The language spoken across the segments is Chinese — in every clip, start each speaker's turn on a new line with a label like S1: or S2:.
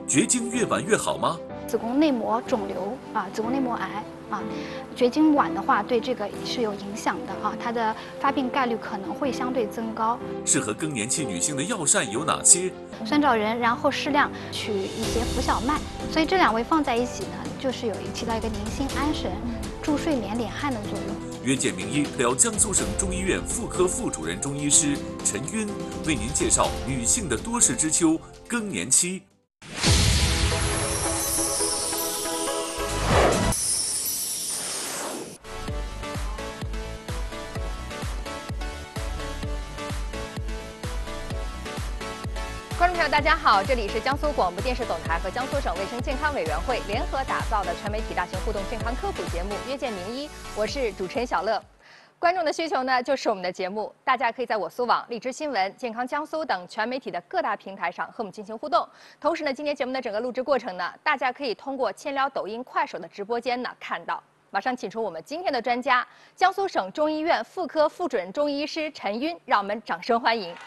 S1: 绝经越晚越好吗？
S2: 子宫内膜肿瘤子宫内膜癌绝经晚的话，对这个是有影响的它的发病概率可能会相对增高。
S1: 适合更年期女性的药膳有哪些？
S2: 酸枣仁，然后适量取一些浮小麦，所以这两味放在一起呢，就是起到一个宁心安神、助睡眠、敛汗的作用。
S1: 约见名医聊江苏省中医院妇科副主任中医师陈晕为您介绍女性的多事之秋——更年期。
S3: 观众朋友，大家好，这里是江苏广播电视总台和江苏省卫生健康委员会联合打造的全媒体大型互动健康科普节目《约见名医》，我是主持人小乐。观众的需求呢，就是我们的节目，大家可以在我苏网、荔枝新闻、健康江苏等全媒体的各大平台上和我们进行互动。同时呢，今天节目的整个录制过程呢，大家可以通过千聊抖音、快手的直播间呢看到。马上请出我们今天的专家，江苏省中医院妇科副主任中医师陈晕，让我们掌声欢迎。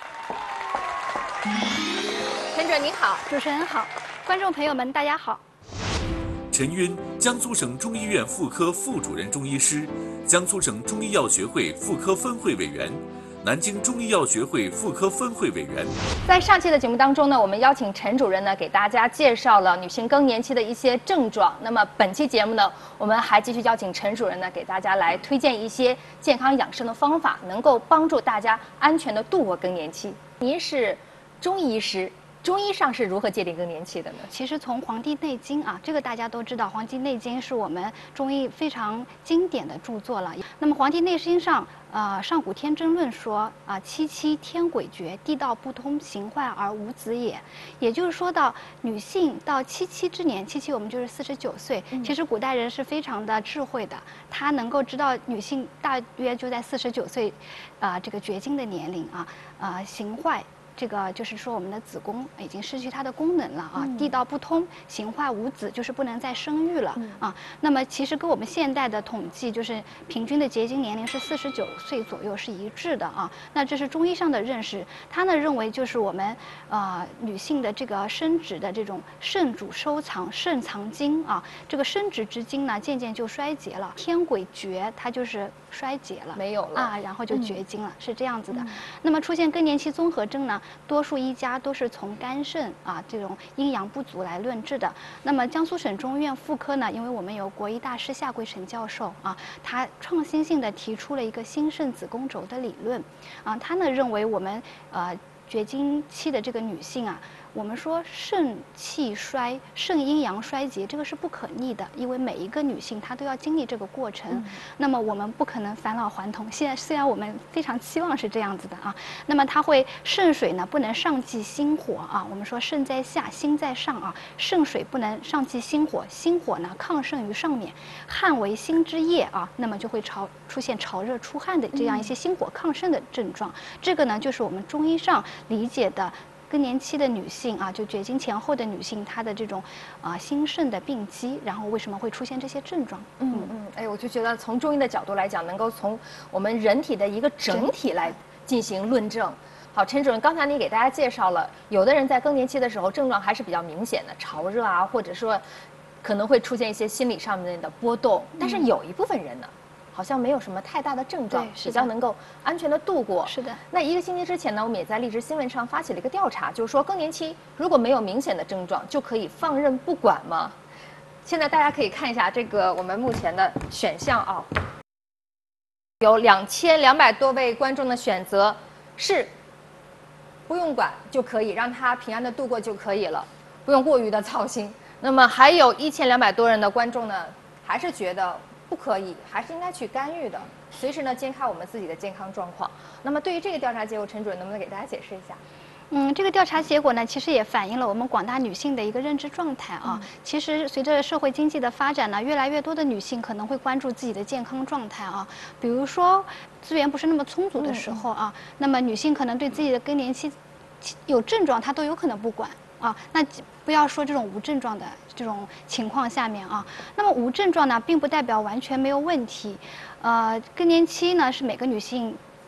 S3: 陈主任您好，
S2: 主持人好，观众朋友们大家好。
S1: 陈晕，江苏省中医院妇科副主任中医师，江苏省中医药学会妇科分会委员，南京中医药学会妇科分会委员。
S3: 在上期的节目当中呢，我们邀请陈主任呢给大家介绍了女性更年期的一些症状。那么本期节目呢，我们还继续邀请陈主任呢给大家来推荐一些健康养生的方法，能够帮助大家安全的度过更年期。您是中医师。中医上是如何界定更年期的呢？
S2: 其实从《黄帝内经》这个大家都知道，《黄帝内经》是我们中医非常经典的著作了。那么《黄帝内经》上，上古天真论说七七天癸绝，地道不通，形坏而无子也。也就是说到女性到七七之年，七七我们就是49岁。其实古代人是非常的智慧的，他能够知道女性大约就在49岁，这个绝经的年龄形坏。这个就是说，我们的子宫已经失去它的功能了地道不通，形坏无子，就是不能再生育了那么其实跟我们现代的统计，就是平均的结经年龄是49岁左右是一致的那这是中医上的认识，他呢认为就是我们女性的这个生殖的这种肾主收藏肾藏精这个生殖之精呢渐渐就衰竭了，天癸绝，它就是衰竭了，
S3: 没有了
S2: 然后就绝经了，是这样子的。那么出现更年期综合征呢？多数医家都是从肝肾这种阴阳不足来论治的。那么江苏省中医院妇科呢，因为我们有国医大师夏桂成教授他创新性的提出了一个新肾子宫轴的理论他呢认为我们绝经期的这个女性我们说肾气衰、肾阴阳衰竭，这个是不可逆的，因为每一个女性她都要经历这个过程。那么我们不可能返老还童。现在虽然我们非常期望是这样子的那么它会肾水呢不能上济心火我们说肾在下，心在上肾水不能上济心火，心火呢亢盛于上面，汗为心之液那么就会出现潮热出汗的这样一些心火亢盛的症状。这个呢就是我们中医上理解的。更年期的女性就绝经前后的女性，她的这种心肾的病机，然后为什么会出现这些症状？
S3: 我就觉得从中医的角度来讲，能够从我们人体的一个整体来进行论证。好，陈主任，刚才你给大家介绍了，有的人在更年期的时候症状还是比较明显的，潮热或者说可能会出现一些心理上面的波动，但是有一部分人呢。好像没有什么太大的症状，比较能够安全的度过。
S2: 是的。
S3: 那1个星期之前呢，我们也在荔枝新闻上发起了一个调查，就是说更年期如果没有明显的症状，就可以放任不管吗？现在大家可以看一下这个我们目前的选项有2200多位观众的选择是不用管就可以，让他平安的度过就可以了，不用过于的操心。那么还有1200多人的观众呢，还是觉得。不可以，还是应该去干预的，随时呢监看我们自己的健康状况。那么对于这个调查结果，陈主任能不能给大家解释一下？
S2: 这个调查结果呢，其实也反映了我们广大女性的一个认知状态其实随着社会经济的发展呢，越来越多的女性可能会关注自己的健康状态比如说资源不是那么充足的时候那么女性可能对自己的更年期有症状，她都有可能不管那不要说这种无症状的这种情况下面那么无症状呢，并不代表完全没有问题。更年期呢是每个女性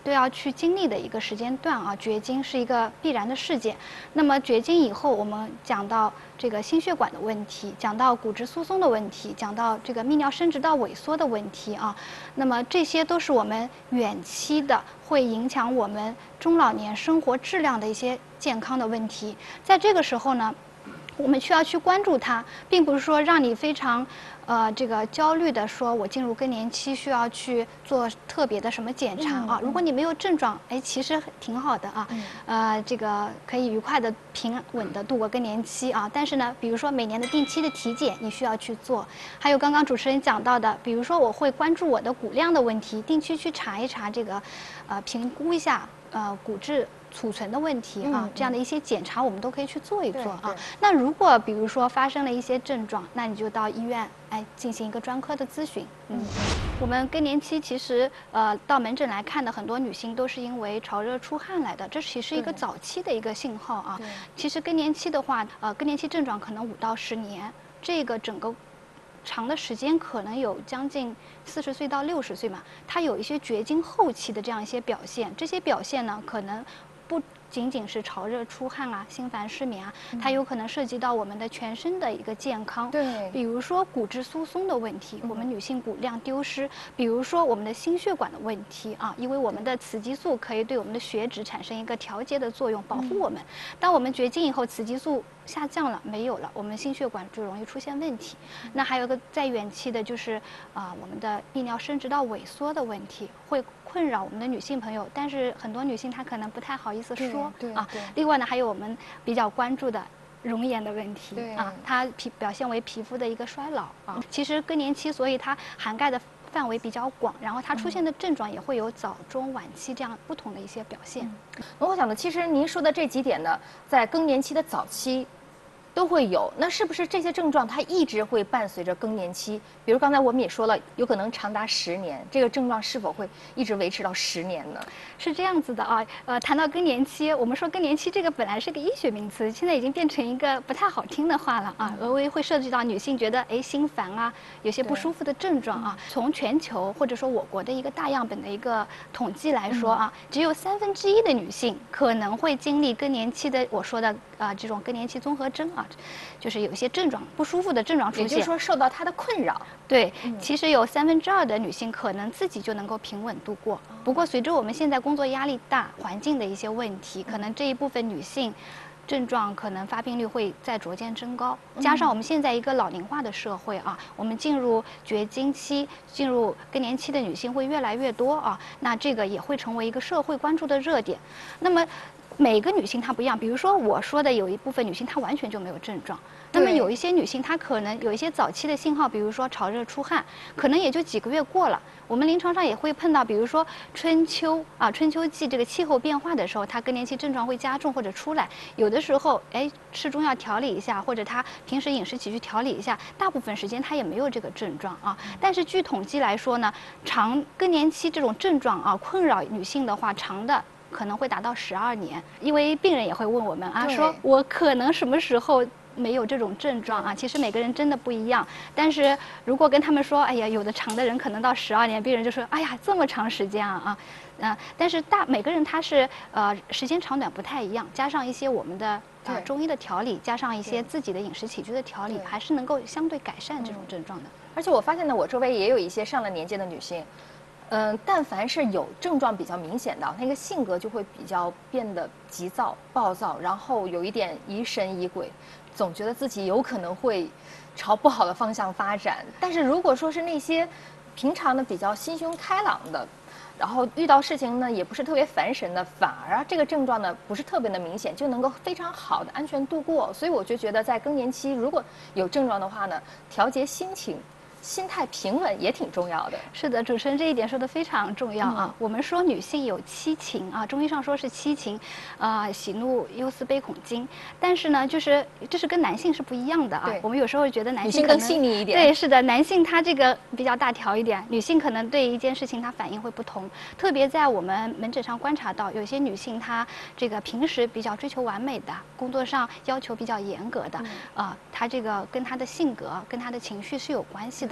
S2: 都要去经历的一个时间段啊，绝经是一个必然的事件。那么绝经以后，我们讲到这个心血管的问题，讲到骨质疏松的问题，讲到这个泌尿生殖道萎缩的问题啊，那么这些都是我们远期的，会影响我们中老年生活质量的一些健康的问题。在这个时候呢，我们需要去关注它，并不是说让你非常这个焦虑的说，我进入更年期需要去做特别的什么检查啊。如果你没有症状，哎，其实挺好的啊，这个可以愉快的、平稳的度过更年期啊。但是呢，比如说每年的定期的体检，你需要去做。还有刚刚主持人讲到的，比如说我会关注我的骨量的问题，定期去查一查这个，评估一下骨质储存的问题啊，这样的一些检查我们都可以去做一做啊。那如果比如说发生了一些症状，那你就到医院进行一个专科的咨询。我们更年期其实到门诊来看的很多女性都是因为潮热出汗来的，这其实是一个早期的一个信号啊。其实更年期的话，更年期症状可能5到10年，这个整个长的时间可能有将近40岁到60岁嘛，它有一些绝经后期的这样一些表现，这些表现呢可能不仅仅是潮热出汗啊、心烦失眠啊，它有可能涉及到我们的全身的一个健康。
S3: 对，
S2: 比如说骨质疏松的问题，我们女性骨量丢失；比如说我们的心血管的问题啊，因为我们的雌激素可以对我们的血脂产生一个调节的作用，保护我们。当我们绝经以后，雌激素下降了，没有了，我们心血管就容易出现问题。那还有个再远期的就是我们的泌尿生殖道萎缩的问题，会困扰我们的女性朋友，但是很多女性她可能不太好意思说啊。另外呢，还有我们比较关注的容颜的问题啊，它表现为皮肤的一个衰老啊。其实更年期，所以它涵盖的范围比较广，然后它出现的症状也会有早中晚期这样不同的一些表现。
S3: 我想呢，其实您说的这几点呢，在更年期的早期都会有，那是不是这些症状它一直会伴随着更年期？比如刚才我们也说了，有可能长达10年，这个症状是否会一直维持到10年呢？
S2: 是这样子的啊，谈到更年期，我们说更年期这个本来是个医学名词，现在已经变成一个不太好听的话了啊，额外会涉及到女性觉得心烦啊，有些不舒服的症状啊。从全球或者说我国的一个大样本的一个统计来说啊，只有1/3的女性可能会经历更年期的我说的这种更年期综合征啊，就是有一些症状不舒服的症状出现，
S3: 也就是说受到它的困扰。
S2: 对，其实有2/3的女性可能自己就能够平稳度过。不过随着我们现在工作压力大、环境的一些问题，可能这一部分女性症状可能发病率会再逐渐增高。加上我们现在一个老龄化的社会啊，我们进入绝经期、进入更年期的女性会越来越多啊，那这个也会成为一个社会关注的热点。那么每个女性她不一样，比如说我说的有一部分女性她完全就没有症状，那么有一些女性她可能有一些早期的信号，比如说潮热出汗，可能也就几个月过了。我们临床上也会碰到，比如说春秋季这个气候变化的时候，她更年期症状会加重或者出来，有的时候吃中药调理一下，或者她平时饮食起居调理一下，大部分时间她也没有这个症状啊。但是据统计来说呢，更年期这种症状啊困扰女性的话，长的可能会达到12年，因为病人也会问我们啊，说我可能什么时候没有这种症状啊？其实每个人真的不一样，但是如果跟他们说，哎呀，有的长的人可能到12年，病人就说，哎呀，这么长时间但是每个人他是时间长短不太一样，加上一些我们的中医的调理，加上一些自己的饮食起居的调理，还是能够相对改善这种症状的。
S3: 而且我发现呢，我周围也有一些上了年纪的女性。但凡是有症状比较明显的，那个性格就会比较变得急躁、暴躁，然后有一点疑神疑鬼，总觉得自己有可能会朝不好的方向发展。但是如果说是那些平常的比较心胸开朗的，然后遇到事情呢也不是特别烦神的，反而这个症状呢不是特别的明显，就能够非常好的安全度过。所以我就觉得在更年期如果有症状的话呢，调节心情。心态平稳也挺重要的。
S2: 是的，主持人这一点说的非常重要啊。我们说女性有7情啊，中医上说是7情，喜怒忧思悲恐惊。但是呢，这是跟男性是不一样的啊。我们有时候觉得男性
S3: 更细腻一点。
S2: 对，是的，男性他这个比较大条一点，女性可能对一件事情她反应会不同。特别在我们门诊上观察到，有些女性她这个平时比较追求完美的，工作上要求比较严格的，她这个跟她的性格、跟她的情绪是有关系的。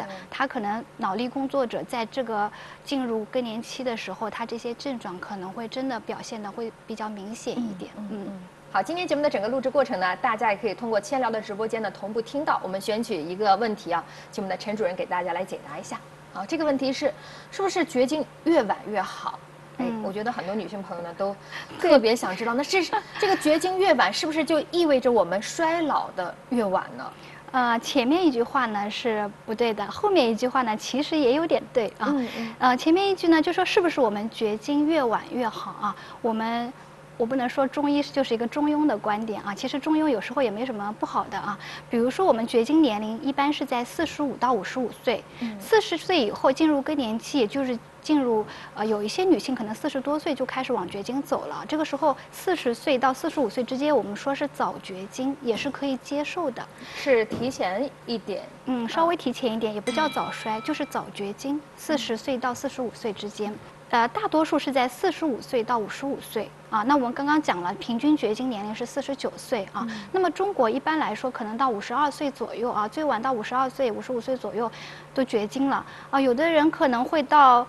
S2: 的，他可能脑力工作者在这个进入更年期的时候，他这些症状可能会真的表现的会比较明显一点。
S3: 好，今天节目的整个录制过程呢，大家也可以通过千聊的直播间呢同步听到。我们选取一个问题啊，请我们的陈主任给大家来解答一下。啊，这个问题是不是绝经越晚越好？我觉得很多女性朋友呢都特别想知道，那这个绝经越晚，是不是就意味着我们衰老的越晚呢？
S2: 前面一句话呢是不对的，后面一句话呢其实也有点对啊。前面一句呢就说是不是我们绝经越晚越好啊？我不能说中医就是一个中庸的观点啊，其实中庸有时候也没什么不好的啊。比如说我们绝经年龄一般是在45到55岁，40岁以后进入更年期，也就是进入有一些女性可能40多岁就开始往绝经走了，这个时候40岁到45岁之间，我们说是早绝经，也是可以接受的，
S3: 是提前一点，
S2: 稍微提前一点，也不叫早衰，就是早绝经，40岁到45岁之间。大多数是在45岁到55岁啊。那我们刚刚讲了，平均绝经年龄是49岁啊。那么中国一般来说，可能到52岁左右啊，最晚到52岁、55岁左右都绝经了啊。有的人可能会到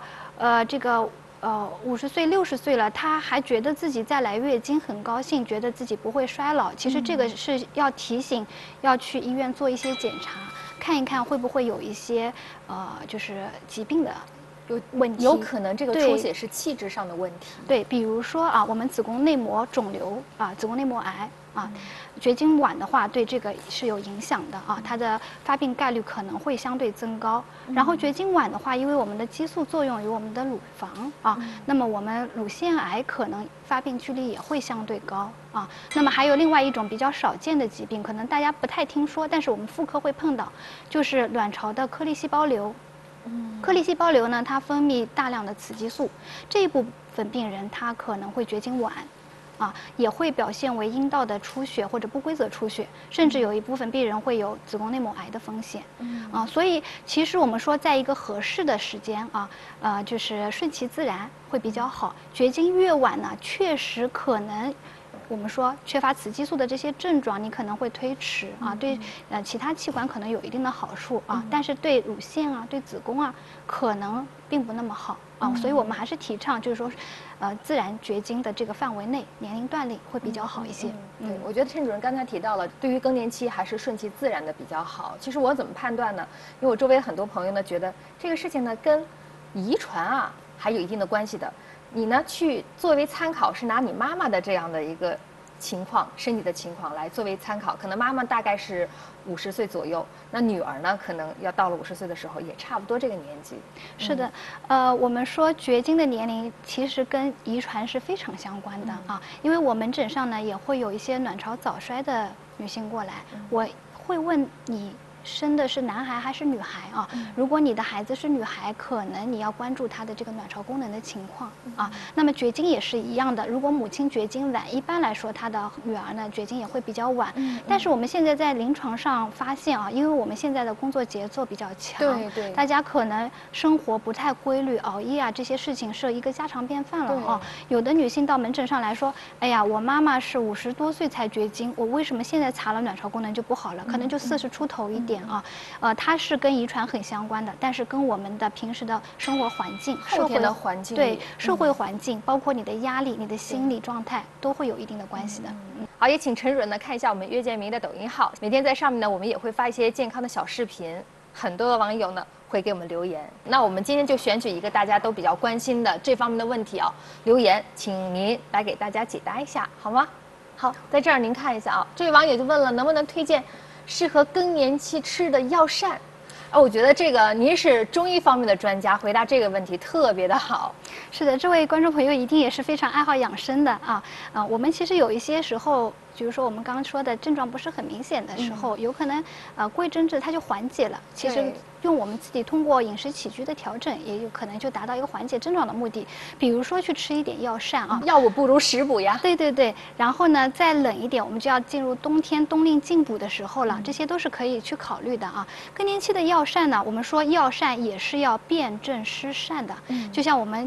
S2: 50岁、60岁了，他还觉得自己再来月经很高兴，觉得自己不会衰老。其实这个是要提醒，要去医院做一些检查，看一看会不会有一些就是疾病的问题，
S3: 有可能这个出血是气质上的问题。
S2: 对，比如说啊，我们子宫内膜肿瘤啊，子宫内膜癌啊，绝经晚的话，对这个是有影响的啊，它的发病概率可能会相对增高。然后绝经晚的话，因为我们的激素作用于我们的乳房啊，那么我们乳腺癌可能发病几率也会相对高啊。那么还有另外一种比较少见的疾病，可能大家不太听说，但是我们妇科会碰到，就是卵巢的颗粒细胞瘤。颗粒细胞瘤呢，它分泌大量的雌激素，这一部分病人他可能会绝经晚，也会表现为阴道的出血或者不规则出血，甚至有一部分病人会有子宫内膜癌的风险，所以其实我们说，在一个合适的时间就是顺其自然会比较好。绝经越晚呢，确实可能。我们说缺乏雌激素的这些症状，你可能会推迟对其他器官可能有一定的好处但是对乳腺对子宫可能并不那么好所以我们还是提倡就是说，自然绝经的这个范围内，年龄段里会比较好一些。
S3: 对，我觉得陈主任刚才提到了，对于更年期还是顺其自然的比较好。其实我怎么判断呢？因为我周围很多朋友呢觉得这个事情呢跟遗传还有一定的关系的。你呢去作为参考，是拿你妈妈的这样的一个情况，身体的情况来作为参考。可能妈妈大概是50岁左右，那女儿呢可能要到了50岁的时候，也差不多这个年纪。
S2: 是的，我们说绝经的年龄其实跟遗传是非常相关的因为我门诊上呢也会有一些卵巢早衰的女性过来，我会问你。生的是男孩还是女孩如果你的孩子是女孩，可能你要关注她的这个卵巢功能的情况那么绝经也是一样的，如果母亲绝经晚，一般来说她的女儿呢绝经也会比较晚。但是我们现在在临床上发现因为我们现在的工作节奏比较强，对，大家可能生活不太规律，熬夜这些事情是一个家常便饭了有的女性到门诊上来说，哎呀，我妈妈是50多岁才绝经，我为什么现在查了卵巢功能就不好了？可能就40出头一点。它是跟遗传很相关的，但是跟我们的平时的生活环境、
S3: 社会的环境，
S2: 对社会环境，包括你的压力、你的心理状态，都会有一定的关系的。
S3: 好，也请陈主任呢看一下我们约见明的抖音号，每天在上面呢，我们也会发一些健康的小视频，很多的网友呢会给我们留言。那我们今天就选取一个大家都比较关心的这方面的问题留言，请您来给大家解答一下，好吗？好，在这儿您看一下这位网友就问了，能不能推荐适合更年期吃的药膳？我觉得这个您是中医方面的专家，回答这个问题特别的好。
S2: 是的，这位观众朋友一定也是非常爱好养生的我们其实有一些时候，比如说我们刚刚说的症状不是很明显的时候，有可能过一阵子它就缓解了。其实用我们自己通过饮食起居的调整，也有可能就达到一个缓解症状的目的。比如说去吃一点药膳
S3: 药物不如食补呀。
S2: 对对对，然后呢再冷一点，我们就要进入冬天冬令进补的时候了，这些都是可以去考虑的更年期的药膳呢，我们说药膳也是要辨证施膳的，就像我们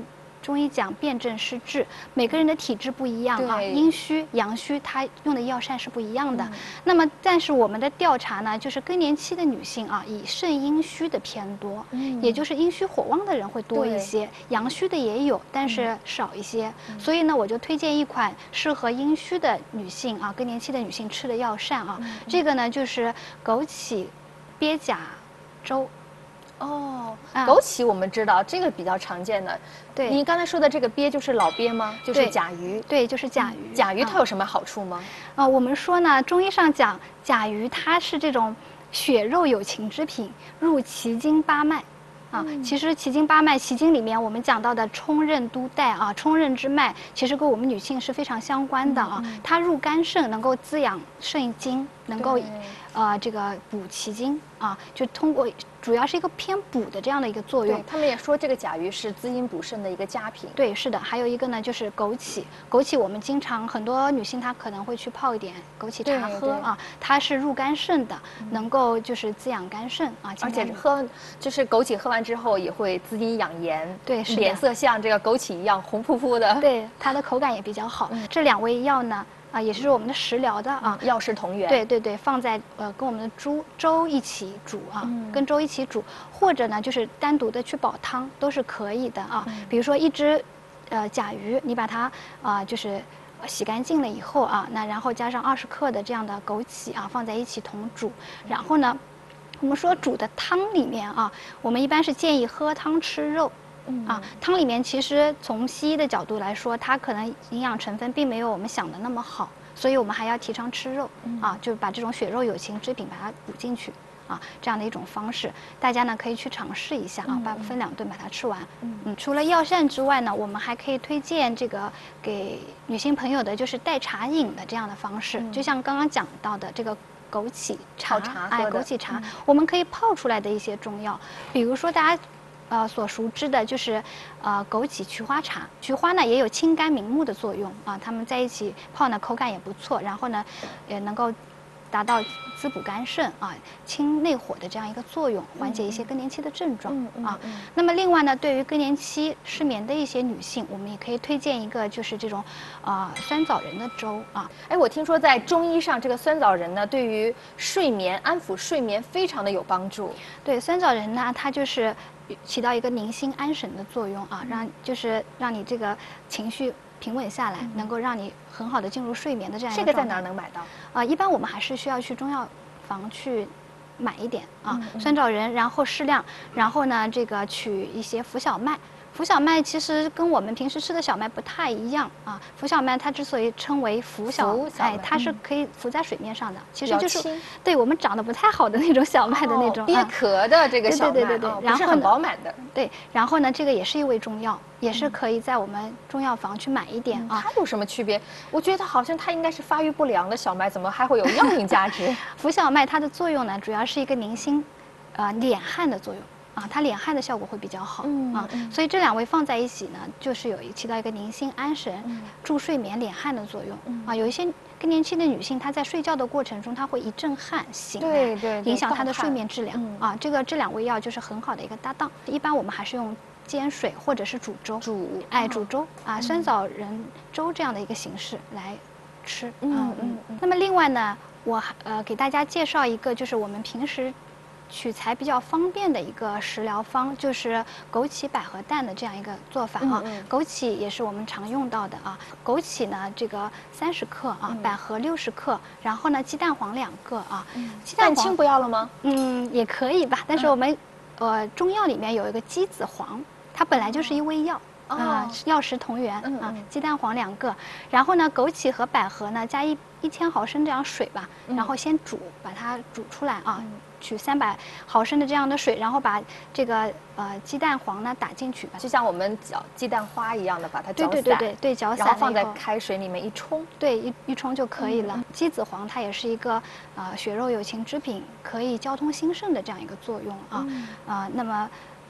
S2: 中医讲辨证施治，每个人的体质不一样啊，阴虚、阳虚，它用的药膳是不一样的。那么，但是我们的调查呢，就是更年期的女性啊，以肾阴虚的偏多，也就是阴虚火旺的人会多一些，阳虚的也有，但是少一些。所以呢，我就推荐一款适合阴虚的女性啊，更年期的女性吃的药膳啊，这个呢就是枸杞鳖甲粥。
S3: 哦，枸杞我们知道这个比较常见的。
S2: 对，
S3: 您刚才说的这个鳖就是老鳖吗？就是甲鱼。
S2: 对，就是甲鱼。
S3: 甲鱼它有什么好处吗？
S2: 我们说呢，中医上讲甲鱼它是这种血肉有情之品，入奇经八脉。其实奇经八脉，奇经里面我们讲到的冲任督带啊，冲任之脉，其实跟我们女性是非常相关的啊。它入肝肾，能够滋养肾经，能够这个补奇经啊，就通过主要是一个偏补的这样的一个作用。
S3: 他们也说这个甲鱼是滋阴补肾的一个佳品。
S2: 对，是的。还有一个呢，就是枸杞。枸杞我们经常很多女性她可能会去泡一点枸杞茶喝啊，它是入肝肾的，能够就是滋养肝肾啊。
S3: 而且就是枸杞喝完之后也会滋阴养颜。
S2: 对，是的。
S3: 脸色像这个枸杞一样红扑扑的。
S2: 对，它的口感也比较好。这2味药呢。也是我们的食疗的啊，
S3: 药食同源。
S2: 对对对，放在跟我们的粥一起煮啊，跟粥一起煮，或者呢就是单独的去煲汤都是可以的啊。比如说一只甲鱼，你把它就是洗干净了以后啊，那然后加上20克的这样的枸杞啊，放在一起同煮。然后呢，我们说煮的汤里面啊，我们一般是建议喝汤吃肉。汤里面其实从西医的角度来说，它可能营养成分并没有我们想的那么好，所以我们还要提倡吃肉啊，就把这种血肉有情之品把它补进去啊，这样的一种方式，大家呢可以去尝试一下啊，分2顿把它吃完。除了药膳之外呢，我们还可以推荐这个给女性朋友的，就是代茶饮的这样的方式，就像刚刚讲到的这个枸杞茶，枸杞茶，我们可以泡出来的一些中药，比如说大家。所熟知的就是枸杞菊花茶，菊花呢也有清肝明目的作用啊，它们在一起泡呢口感也不错，然后呢也能够达到滋补肝肾啊、清内火的这样一个作用，缓解一些更年期的症状啊。那么另外呢，对于更年期失眠的一些女性，我们也可以推荐一个就是这种酸枣仁的粥啊。
S3: 我听说在中医上，这个酸枣仁呢，对于睡眠、安抚睡眠非常的有帮助。
S2: 对，酸枣仁呢，它就是起到一个宁心安神的作用啊，让你这个情绪平稳下来，能够让你很好的进入睡眠的这样一个状态。
S3: 这个在哪儿能买到？
S2: 一般我们还是需要去中药房去买一点啊，酸枣仁，然后适量，然后呢这个取一些浮小麦。浮小麦其实跟我们平时吃的小麦不太一样啊。浮小麦它之所以称为浮小麦，它是可以浮在水面上的，其实就是对我们长得不太好的那种小麦的那种
S3: 鳖壳的这个小麦，
S2: 对，
S3: 然后很饱满的。
S2: 对，然后呢，这个也是一味中药，也是可以在我们中药房去买一点啊。
S3: 它有什么区别？我觉得好像它应该是发育不良的小麦，怎么还会有药用价值？
S2: 浮小麦它的作用呢，主要是一个宁心，敛汗的作用。它敛汗的效果会比较好所以这2味放在一起呢，就是起到一个宁心安神、助睡眠、敛汗的作用有一些更年期的女性，她在睡觉的过程中，她会一阵汗醒来，对，影响她的睡眠质量这2味药就是很好的一个搭档。一般我们还是用煎水或者是煮粥，煮粥酸枣仁粥这样的一个形式来吃。那么另外呢，我给大家介绍一个，就是我们平时取材比较方便的一个食疗方，就是枸杞百合蛋的这样一个做法枸杞也是我们常用到的枸杞呢这个30克百合60克，然后呢鸡蛋黄2个
S3: 鸡蛋清不要了吗？
S2: 也可以吧，但是我们中药里面有一个鸡子黄，它本来就是一味药。药食同源鸡蛋黄2个，然后呢，枸杞和百合呢加1000毫升这样水吧，然后先把它煮出来取300毫升的这样的水，然后把这个鸡蛋黄呢打进去，
S3: 就像我们搅鸡蛋花一样的把它搅散，
S2: 对，搅散，
S3: 然后放在开水里面一冲，
S2: 对，一冲就可以了。鸡子黄它也是一个血肉有情之品，可以交通心肾的这样一个作用那么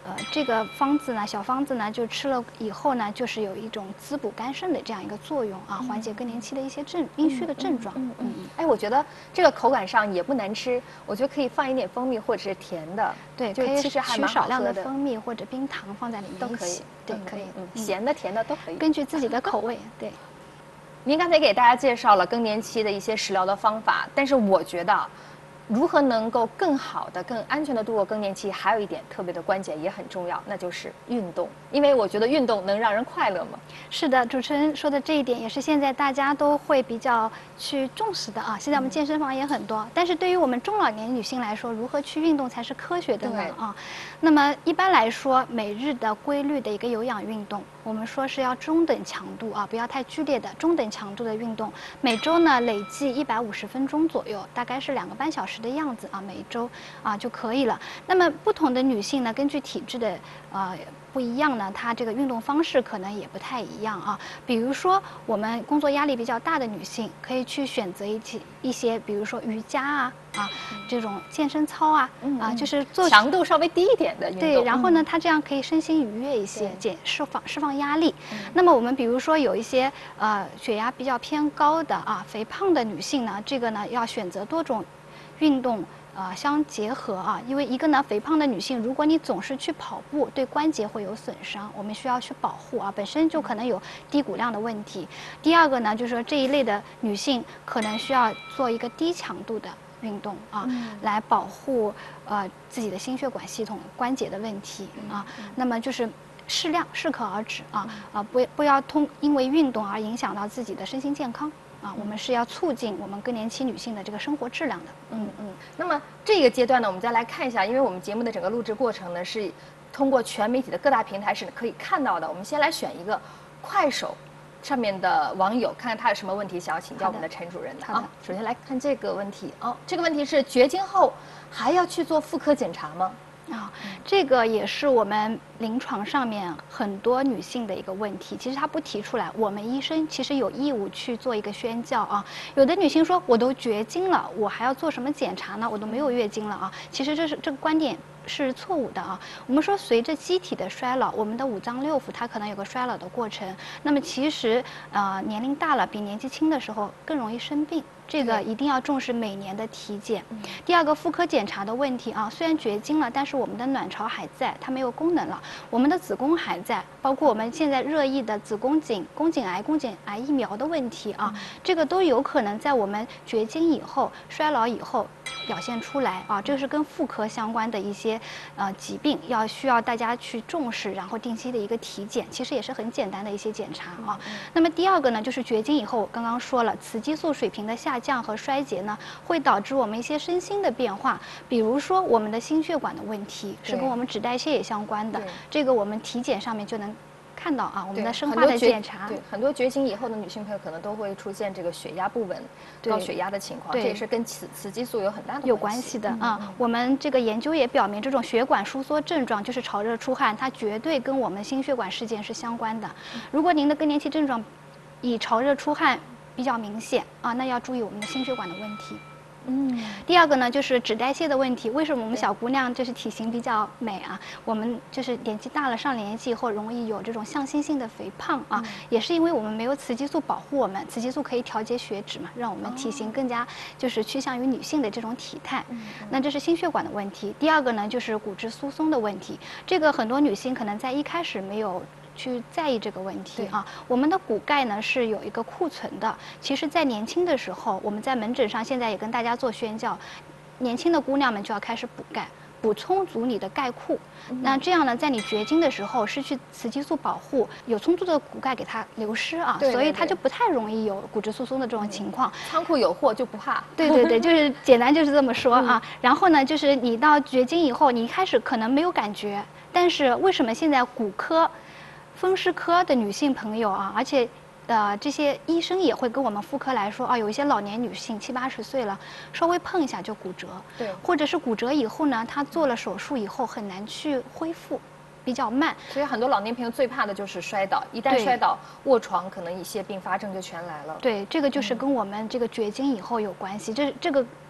S2: 这个方子呢，小方子呢，就吃了以后呢，就是有一种滋补肝肾的这样一个作用啊，缓解更年期的一些阴虚的症状。
S3: 哎，我觉得这个口感上也不难吃，我觉得可以放一点蜂蜜或者是甜的，
S2: 对，
S3: 就
S2: 可以
S3: 其实还
S2: 取
S3: 蛮好喝
S2: 少量的蜂蜜或者冰糖放在里面
S3: 都可以
S2: 一起，对，可以，
S3: 咸的甜的都可以，
S2: 根据自己的口味，对。
S3: 您刚才给大家介绍了更年期的一些食疗的方法，但是我觉得，如何能够更好的、更安全的度过更年期，还有一点特别的关键也很重要，那就是运动。因为我觉得运动能让人快乐嘛。
S2: 是的，主持人说的这一点也是现在大家都会比较去重视的啊。现在我们健身房也很多，但是对于我们中老年女性来说，如何去运动才是科学的呢？啊，那么一般来说，每日的规律的一个有氧运动，我们说是要中等强度啊，不要太剧烈的中等强度的运动。每周呢累计150分钟左右，大概是2个半小时的样子啊，每一周啊就可以了。那么不同的女性呢，根据体质的不一样呢，她这个运动方式可能也不太一样啊。比如说，我们工作压力比较大的女性，可以去选择一些，比如说瑜伽这种健身操就是做
S3: 强度稍微低一点的运动。
S2: 对，然后呢，她这样可以身心愉悦一些，释放压力。那么我们比如说有一些血压比较偏高的肥胖的女性呢，这个呢要选择多种运动。相结合因为一个呢，肥胖的女性，如果你总是去跑步，对关节会有损伤，我们需要去保护本身就可能有低骨量的问题。第二个呢，就是说这一类的女性可能需要做一个低强度的运动来保护自己的心血管系统关节的问题那么就是适量，适可而止不要因为运动而影响到自己的身心健康。我们是要促进我们更年期女性的这个生活质量的。
S3: 那么这个阶段呢，我们再来看一下，因为我们节目的整个录制过程呢是通过全媒体的各大平台是可以看到的。我们先来选一个快手上面的网友，看看他有什么问题想要请教我们的陈主任的首先来看这个问题这个问题是绝经后还要去做妇科检查吗？
S2: 这个也是我们临床上面很多女性的一个问题。其实她不提出来，我们医生其实有义务去做一个宣教有的女性说，我都绝经了，我还要做什么检查呢？我都没有月经了其实这个观点是错误的我们说，随着机体的衰老，我们的五脏六腑它可能有个衰老的过程。那么其实年龄大了，比年纪轻的时候更容易生病。这个一定要重视每年的体检。第二个妇科检查的问题虽然绝经了，但是我们的卵巢还在，它没有功能了。我们的子宫还在，包括我们现在热议的子宫颈癌疫苗的问题这个都有可能在我们绝经以后、衰老以后表现出来这是跟妇科相关的一些疾病，需要大家去重视，然后定期的一个体检，其实也是很简单的一些检查那么第二个呢，就是绝经以后，刚刚说了，雌激素水平的下降和衰竭呢，会导致我们一些身心的变化，比如说我们的心血管的问题，是跟我们脂代谢也相关的。这个我们体检上面就能看到我们的生化的检查。
S3: 对，很多绝经以后的女性朋友可能都会出现这个血压不稳、高血压的情况，这也是跟雌激素有很大的
S2: 关系的我们这个研究也表明，这种血管收缩症状就是潮热出汗，它绝对跟我们心血管事件是相关的。如果您的更年期症状以潮热出汗比较明显那要注意我们的心血管的问题。第二个呢，就是脂代谢的问题。为什么我们小姑娘就是体型比较美我们就是年纪大了，上年纪以后容易有这种向心性的肥胖也是因为我们没有雌激素保护我们。雌激素可以调节血脂嘛，让我们体型更加就是趋向于女性的这种体态。那这是心血管的问题。第二个呢，就是骨质疏松的问题。这个很多女性可能在一开始没有去在意这个问题我们的骨钙呢是有一个库存的。其实在年轻的时候，我们在门诊上现在也跟大家做宣教，年轻的姑娘们就要开始补钙，补充足你的钙库。那这样呢，在你绝经的时候失去雌激素保护，有充足的骨钙给它流失所以它就不太容易有骨质疏松的这种情况。
S3: 仓库有货就不怕。
S2: 对，就是简单就是这么说然后呢，就是你到绝经以后，你一开始可能没有感觉，但是为什么现在骨科风湿科的女性朋友而且这些医生也会跟我们妇科来说有一些老年女性70、80岁了，稍微碰一下就骨折，
S3: 对，
S2: 或者是骨折以后呢，她做了手术以后很难去恢复，比较慢。
S3: 所以很多老年朋友最怕的就是摔倒，一旦摔倒卧床，可能一些并发症就全来了。
S2: 对，这个就是跟我们这个绝经以后有关系。这个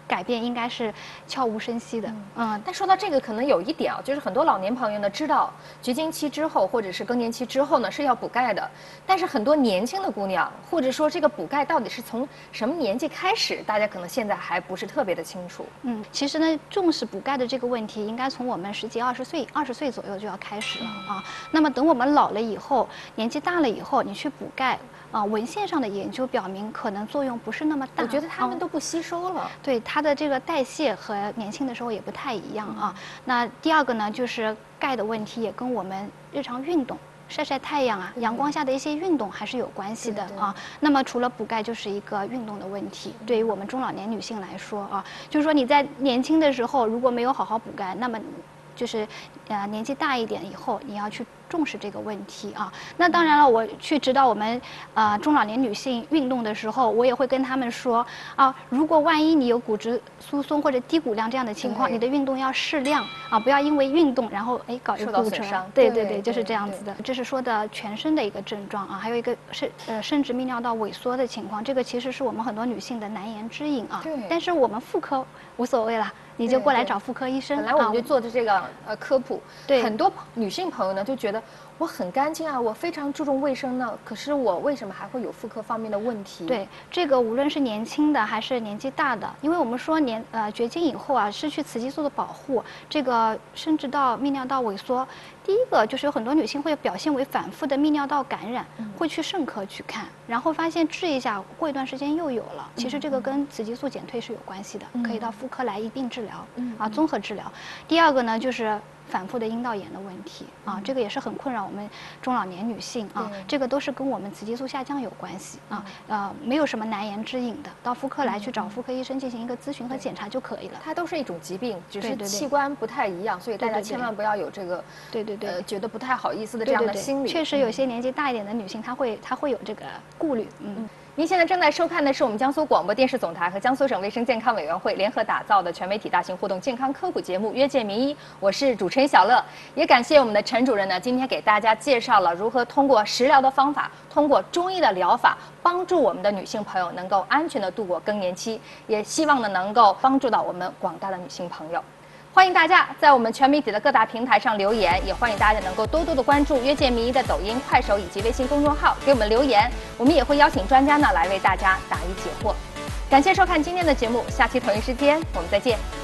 S2: 改变应该是悄无声息的。
S3: 但说到这个，可能有一点啊，就是很多老年朋友呢知道绝经期之后或者是更年期之后呢是要补钙的，但是很多年轻的姑娘，或者说这个补钙到底是从什么年纪开始，大家可能现在还不是特别的清楚。
S2: 其实呢，重视补钙的这个问题，应该从我们10几、20岁左右就要开始了啊。那么等我们老了以后，年纪大了以后，你去补钙。文献上的研究表明，可能作用不是那么大。
S3: 我觉得他们都不吸收了。
S2: 对，它的这个代谢和年轻的时候也不太一样啊。那第二个呢，就是钙的问题也跟我们日常运动、晒晒太阳啊、阳光下的一些运动还是有关系的啊。那么除了补钙，就是一个运动的问题。对于我们中老年女性来说啊，就是说你在年轻的时候如果没有好好补钙，那么就是年纪大一点以后，你要去重视这个问题啊。那当然了，我去指导我们中老年女性运动的时候，我也会跟她们说啊，如果万一你有骨质疏松或者低骨量这样的情况，你的运动要适量啊，不要因为运动然后搞一个骨折。对，就是这样子的。这是说的全身的一个症状啊，还有一个是生殖泌尿道萎缩的情况，这个其实是我们很多女性的难言之隐啊。但是我们妇科无所谓啦。你就过来找妇科医生。
S3: 本来我们就做的这个科普，对很多女性朋友呢就觉得我很干净啊，我非常注重卫生呢，可是我为什么还会有妇科方面的问题？
S2: 对，这个无论是年轻的还是年纪大的，因为我们说绝经以后啊，失去雌激素的保护，这个生殖道、泌尿道萎缩，第一个就是有很多女性会表现为反复的泌尿道感染，会去肾科去看，然后发现治一下，过一段时间又有了。其实这个跟雌激素减退是有关系的，可以到妇科来一并治疗。综合治疗。第二个呢，就是反复的阴道炎的问题啊，这个也是很困扰我们中老年女性啊，这个都是跟我们雌激素下降有关系啊，没有什么难言之隐的，到妇科来去找妇科医生进行一个咨询和检查就可以了。
S3: 它都是一种疾病，只是器官不太一样，所以大家千万不要有这个觉得不太好意思的这样的心理。
S2: 确实有些年纪大一点的女性，她会有这个顾虑。
S3: 您现在正在收看的是我们江苏广播电视总台和江苏省卫生健康委员会联合打造的全媒体大型互动健康科普节目《约见名医》，我是主持人小乐。也感谢我们的陈主任呢，今天给大家介绍了如何通过食疗的方法，通过中医的疗法，帮助我们的女性朋友能够安全的度过更年期，也希望呢能够帮助到我们广大的女性朋友。欢迎大家在我们全媒体的各大平台上留言，也欢迎大家能够多多的关注约见名医的抖音、快手以及微信公众号，给我们留言，我们也会邀请专家呢来为大家答疑解惑。感谢收看今天的节目，下期同一时间我们再见。